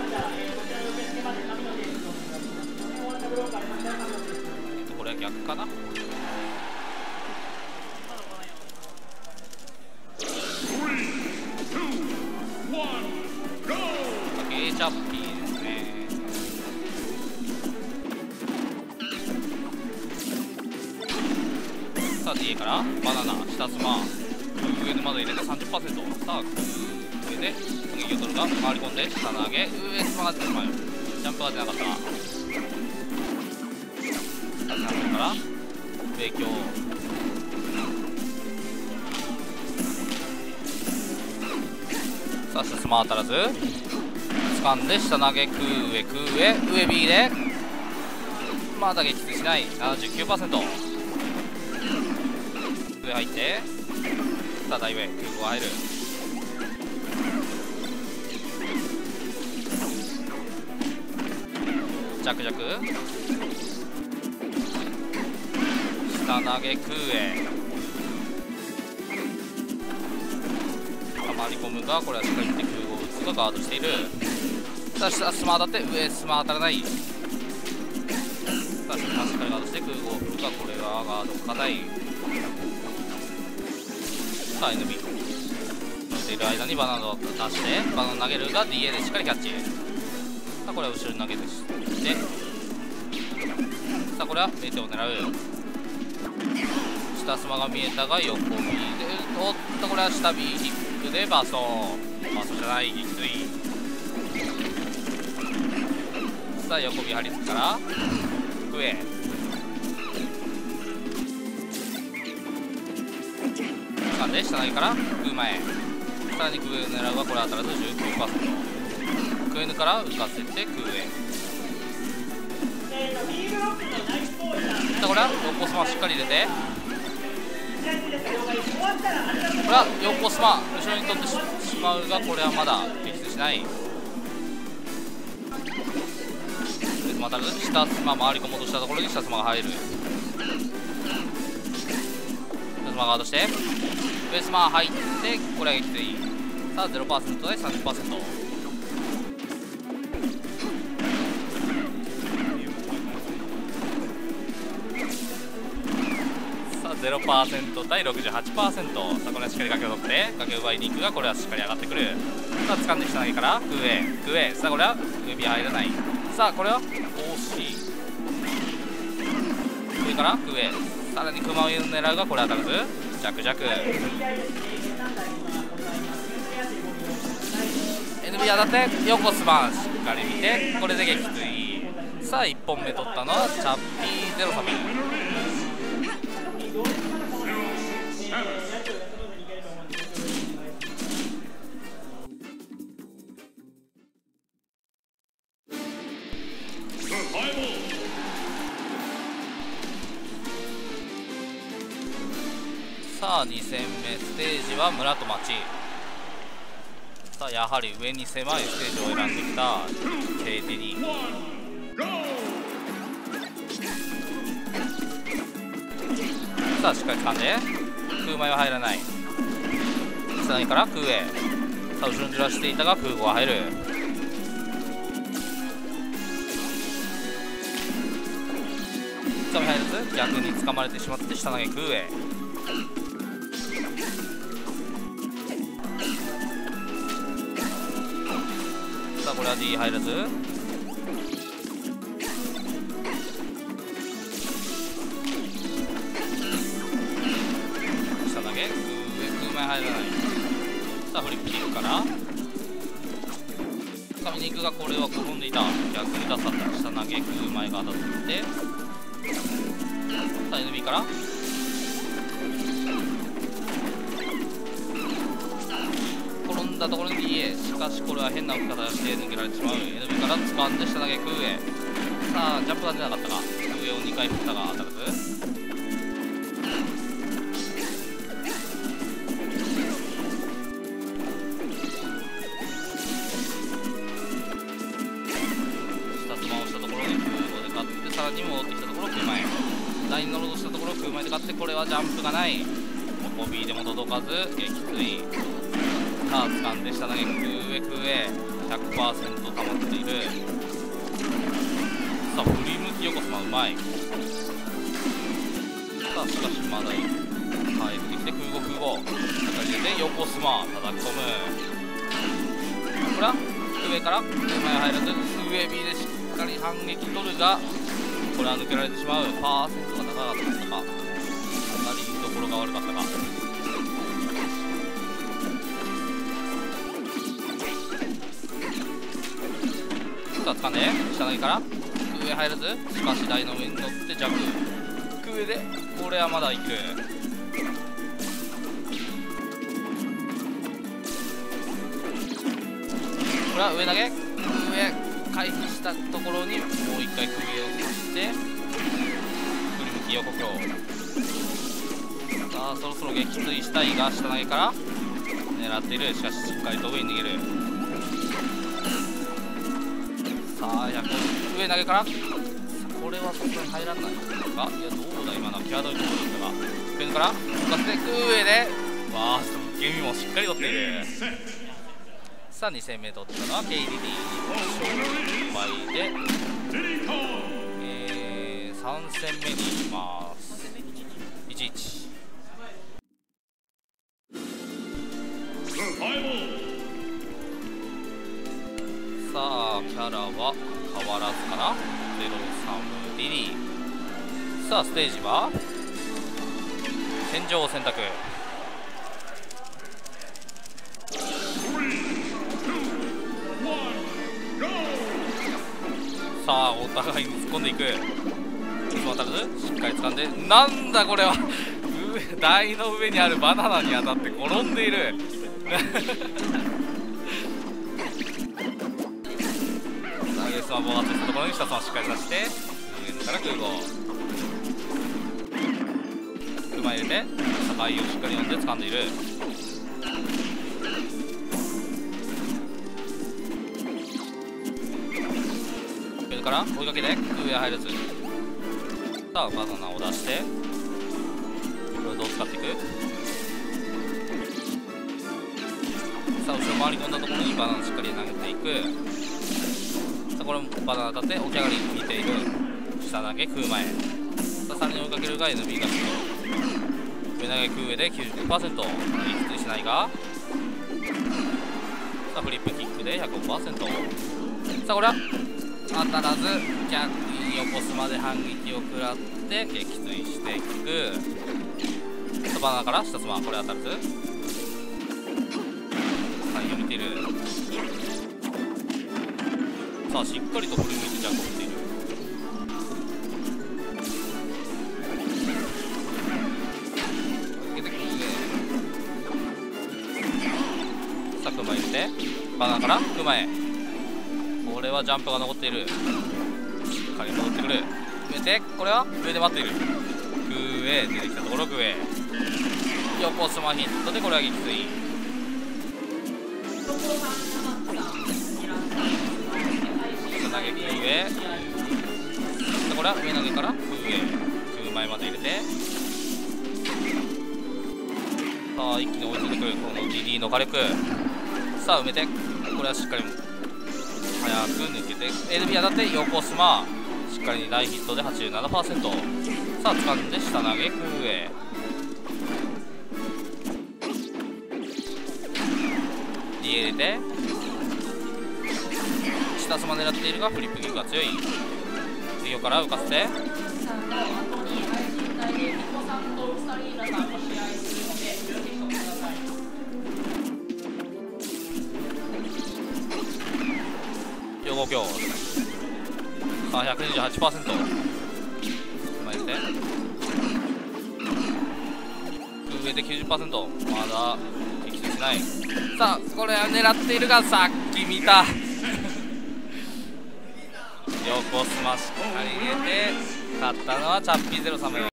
これは逆かな。ゲーチャッピーですね。さあ DA からバナナ下スマ上で窓入れて 30%。 さあ上で次ユトルが回り込んで下投げ上スマが出てしまう。ジャンプが出なかった。下投げから上強さあ下スマ当たらず掴んで下投げ空上 B でまだ撃墜しない。 79%。 上入ってさあ大上空港入る。ジャクジャク下投げ空へ回り込むがこれはしっかり見て空を打つがガードしている。さあ下スマ当たって上スマ当たらない。さあしっかりガードして空を振るがこれはガード硬い。さあ NB 乗っている間にバナナを出してバナナ投げるが DA でしっかりキャッチ。さあこれは後ろに投げてしてさあこれはメテを狙う。下スマが見えたが横 B でおっとこれは下 B ヒックでバソじゃない撃墜。さあ横 B 張り付くからクエ掴んで下投げから空前さらに空上を狙うはこれ当たらず 19%。 空 N から浮かせて空上さあこれは横スマしっかり入れてこれは横スマ後ろに取ってしまうがこれはまだ撃墜しない。当たらず下スマ回り込もうとしたところに下スマが入る。下スマガードして上スマ入ってこれは撃墜。さあ 0% で 30%。0% 対 68%。 さあこれはしっかり崖を取って崖を奪いに行くがこれはしっかり上がってくる。さあ掴んで下投げから空へさあこれは上 B 入らない。さあこれは惜しい。上から空へさらに熊を狙うがこれ当たらずジャクジャク NB 当たって横スマンしっかり見てこれで撃墜。さあ1本目取ったのはチャッピーゼロサミ。さあ2戦目ステージは村と町。さあやはり上に狭いステージを選んできた KTD。 さあしっかり掴んで空前は入らない。下投げから空へさあ後ろにずらしていたが空母は入る。掴み入らず逆に掴まれてしまって下投げ空へさあこれは D 入らず下投げ空前入らない。さあフリップキックから掴みに行くがこれは転んでいた。逆に出さった下投げ空前が当たってさあ NB から転んだところに DA。 しかしこれは変な置き方をして抜けられてしまう。 NB から掴んで下投げ空へさあジャンプが出なかったか上を2回振ったが当たらず2つ回したところに空母で勝ってさらに戻ってきたところ空前ライン乗ろうとしたところ空前で勝ってこれはジャンプがない。横 B でも届かず撃墜。さあ掴んで下投げ空上 100% 保っている。さあ振り向き横スマうまい。さあしかしまだいい。はい出てきて空母入れて横スマ叩き込む。これは上から手前入らず上 B でしっかり反撃取るが、これは抜けられてしまう。パーセントが高かったか、当たりどころが悪かったか。さあ掴んで下投げから上入らず、しかし台の上に乗って弱上で、これはまだいく。これは上投げ、上回避したところにもう一回首を刺して振り向き横強。さあそろそろ撃墜したいが、下投げから狙っている。しかししっかりと上に逃げる。さあ上投げから、これはそこに入らないのか。いやどうだ今のは際どいところでしたが、ペンから使って上でわあ受け身もしっかり取っている。さあ2戦目取ったのは KDD 日本勝敗で、3戦目に行きます。11さあキャラは変わらずかな。03ディリー。さあステージは戦場を選択。さあお互いに突っ込んでいく。いつも当たらずしっかり掴んで、なんだこれは台の上にあるバナナに当たって転んでいる投げスマボー当てたところに下スマしっかり出して、上から空母馬入れて高いをしっかり読んで掴んでいる。から追いかけて上入らず、さあバナナを出して、これどう使っていく。さあ後ろ回り込んだところにバナナしっかり投げていく。さあこれもバナナ立って起き上がりに引いている。下投げ空前。さあさらに追いかけるが NB が上投げ空上で 90%、 きついしないが、さあフリップキックで 100%。 さあこれは当たらず逆に横スマで反撃を食らって撃墜していく。バナナから下スマ、これ当たらずサインを見ている。さあしっかりと振り向いてジャンプを打っている。さあクマ入れてバナナからクマへ、これはジャンプが残っている。しっかり戻ってくる。埋めてこれは上で待っている。空へ出てきたところ空へ横スマヒットでこれは撃墜。下投げ空へ、これは上投げから空へ空前まで入れて、さあ一気に追いついてくるこの DD の火力。さあ埋めてこれはしっかり早く抜けて NB 当たって横スマしっかり大ヒットで 87%。 さあ掴んで下投げ空へ、D 入れて下スマ狙っているがフリップキックが強い。次横から浮かせて横強。さあ 128%。 前入れて上で 90%。 まだ撃墜しない。さあこれは狙っているが、さっき見た横スマしっかり入れて勝ったのはチャッピー03。